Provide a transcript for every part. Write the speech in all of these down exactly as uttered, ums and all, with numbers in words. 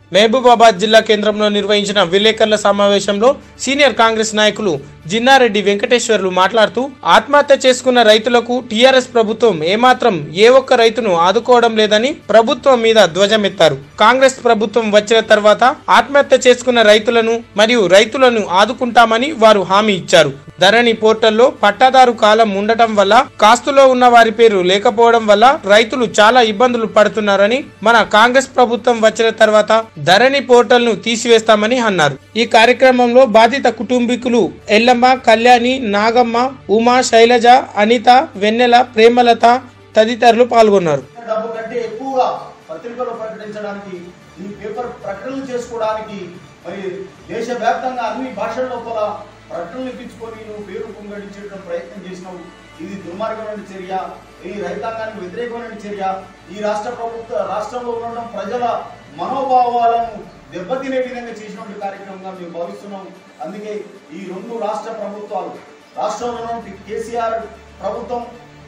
మహబూబాబాద్ జిల్లా కేంద్రంలో నిర్వహించిన విలేకరుల సమావేశంలో సీనియర్ కాంగ్రెస్ నాయకులు జిన్నారెడ్డి వెంకటేశ్వర్లు మాట్లాడుతూ ఆత్మహత్య చేసుకున్న రైతులకు టీఆర్ఎస్ ప్రభుత్వం ఏమాత్రం ఏ ఒక్క రైతును ఆదుకోవడం లేదని ప్రభుత్వం మీద ధ్వజమెత్తారు. కాంగ్రెస్ ప్రభుత్వం వచ్చిన తర్వాత ఆత్మహత్య చేసుకున్న రైతులను మరియు రైతులను ఆదుకుంటామని వారు హామీ ఇచ్చారు. ధరణి పోర్టల్లో పట్టాదారు కాలం ఉండటం వల్ల కాస్తులో ఉన్న వారి పేరు లేకపోవడం వల్ల రైతులు చాలా ఇబ్బందులు పడుతున్నారని, మన కాంగ్రెస్ ప్రభుత్వం వచ్చిన తర్వాత ధరణి పోర్టల్ ను తీసివేస్తామని అన్నారు. ఈ కార్యక్రమంలో బాధిత కుటుంబీకులు ఎల్లమ్మ, కళ్యాణి, నాగమ్మ, ఉమా, శైలజ, అనిత, వెన్నెల, ప్రేమలత తదితరులు పాల్గొన్నారు. డబ్బు కంటే ఎక్కువగా పత్రికల్లో ప్రకటించడానికి, ఈ పేపర్ ప్రకటనలు చేసుకోవడానికి మరి దేశవ్యాప్తంగా అన్ని భాషల్లో కూడా ప్రకటనలు ఇప్పించుకొని నువ్వు పేరు పొంగడించే ప్రయత్నం చేసినావు. ఇది దుర్మార్గమైన చర్య, ఈ రైతాంగానికి వ్యతిరేకమైన చర్య. ఈ రాష్ట్ర ప్రభుత్వ రాష్ట్రంలో ఉన్న ప్రజల మనోభావాలను దెబ్బతినే విధంగా చేసినటువంటి కార్యక్రమంగా మేము భావిస్తున్నాం. అందుకే ఈ రెండు రాష్ట్ర ప్రభుత్వాలు, రాష్ట్రంలో ఉన్న కేసీఆర్ ప్రభుత్వం,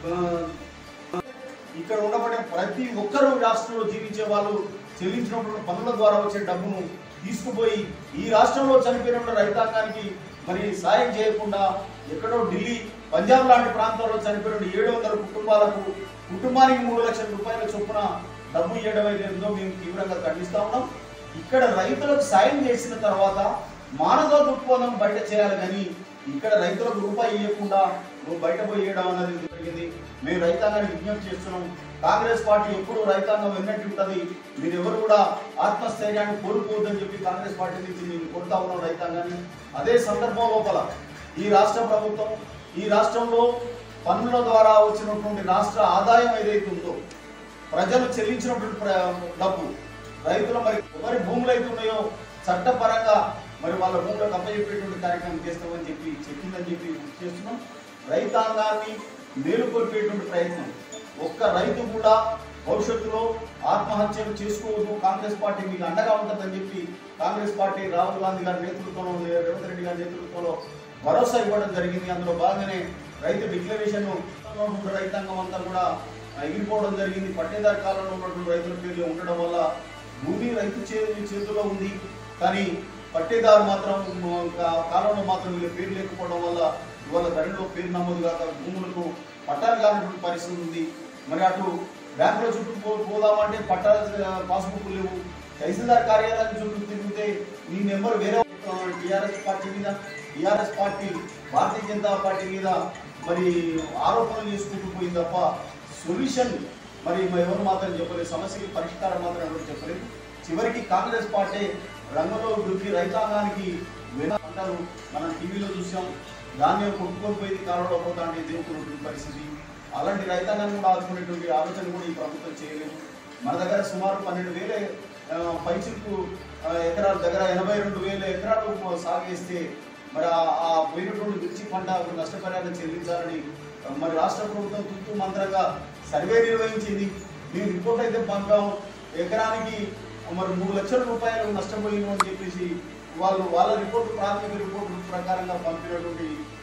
ఇక్కడ ఉండబడే ప్రతి ఒక్కరూ రాష్ట్రంలో జీవించే వాళ్ళు చెల్లించినటువంటి పనుల ద్వారా వచ్చే డబ్బును తీసుకుపోయి ఈ రాష్ట్రంలో చనిపోయిన రైతాంగానికి మరి సాయం చేయకుండా ఎక్కడో ఢిల్లీ, పంజాబ్ లాంటి ప్రాంతాల్లో చనిపోయిన ఏడు వందల కుటుంబాలకు కుటుంబానికి మూడు లక్షల రూపాయల చొప్పున డబ్బు ఇవ్వడం ఏదో మేము తీవ్రంగా ఖండిస్తా ఉన్నాం. ఇక్కడ రైతులకు సాయం చేసిన తర్వాత మానవ దృక్పథం బయట చేయాలి, కానీ ఇక్కడ రైతులకు రూపాయి ఇవ్వకుండా నువ్వు బయట పోయేయడం అనేది జరిగింది. మేము రైతాంగానికి విజ్ఞప్తి చేస్తున్నాం. కాంగ్రెస్ పార్టీ ఎప్పుడు రైతాంగం వెన్నట్టు ఉంటుంది, మీరు ఎవరు కూడా ఆత్మస్థైర్యాన్ని కోల్పోవద్దని చెప్పి కాంగ్రెస్ పార్టీ నుంచి మేము కొడతా ఉన్నాం రైతాంగాన్ని. అదే సందర్భం లోపల ఈ రాష్ట్ర ప్రభుత్వం ఈ రాష్ట్రంలో పన్నుల ద్వారా వచ్చినటువంటి రాష్ట్ర ఆదాయం ఏదైతే ఉందో, ప్రజలు చెల్లించినటువంటి డబ్బు రైతులు మరి ఎవరి భూములు అయితే ఉన్నాయో చట్టపరంగా మరి వాళ్ళ భూములకు అప్పచెప్పేటువంటి కార్యక్రమం చేస్తామని చెప్పి చెప్పిందని చెప్పి గుర్తు చేస్తున్నాం. రైతాంగాన్ని మేలుకొల్పేటువంటి ప్రయత్నం, ఒక్క రైతు కూడా భవిష్యత్తులో ఆత్మహత్యలు చేసుకోవద్దు, కాంగ్రెస్ పార్టీ మీకు అండగా ఉంటుందని చెప్పి కాంగ్రెస్ పార్టీ రాహుల్ గాంధీ గారి నేతృత్వంలో, రేవంత్ రెడ్డి గారి నేతృత్వంలో భరోసా ఇవ్వడం జరిగింది. అందులో భాగంగానే రైతు డిక్లరేషన్ రైతాంగం అంతా కూడా ఎగిరిపోవడం జరిగింది. పట్టేదారి కాలంలో ఉన్నటువంటి రైతుల పేర్లు ఉండడం వల్ల భూమి రైతు చేతిలో ఉంది, కానీ పట్టేదారు మాత్రం కాలంలో మాత్రం వీళ్ళ పేరు లేకపోవడం వల్ల ఇవాళ ధరలో పేరు నమోదు కాక భూములకు పట్టాలు కానటువంటి పరిస్థితి ఉంది. మరి అటు బ్యాంకుల చుట్టూ పోదామంటే పట్టాల పాస్బుక్ లేవు, తహసీల్దార్ కార్యాలయం చుట్టూ తిరిగితే మీ నెంబర్ వేరే. టీఆర్ఎస్ పార్టీ మీద TRS party Bharatiya Janata party మీద మరి ఆరోపణలు చేసుకుంటూ పోయింది తప్ప సొల్యూషన్ మరి ఎవరు మాత్రం చెప్పలేదు, సమస్యకి పరిష్కారం మాత్రం ఎవరు చెప్పలేదు. చివరికి కాంగ్రెస్ పార్టీ రంగంలో వృద్ధి రైతాంగానికి అంటారు, మనం టీవీలో చూసాం, ధాన్యం కొట్టుకోకపోయింది కాలంలో పోతా అంటే దేవుకున్నటువంటి పరిస్థితి. అలాంటి రైతాంగాన్ని కూడా ఆదుకునేటువంటి ఆలోచన కూడా ఈ ప్రభుత్వం చేయలేదు. మన దగ్గర సుమారు పన్నెండు వేల పైచిలకు ఎకరాల దగ్గర ఎనభై రెండు వేల ఎకరాలు సాగు చేస్తే మరి ఆ పోయినటువంటి మిర్చి పంట నష్టపరిహారం చెల్లించాలని మరి రాష్ట్ర ప్రభుత్వం తుత్తు మంత్రంగా సర్వే నిర్వహించింది. మేము రిపోర్ట్ అయితే పంపాం, ఎకరానికి మరి మూడు లక్షల రూపాయలు నష్టపోయింది అని చెప్పేసి వాళ్ళు వాళ్ళ రిపోర్టు ప్రాథమిక రిపోర్టు ప్రకారంగా పంపినటువంటి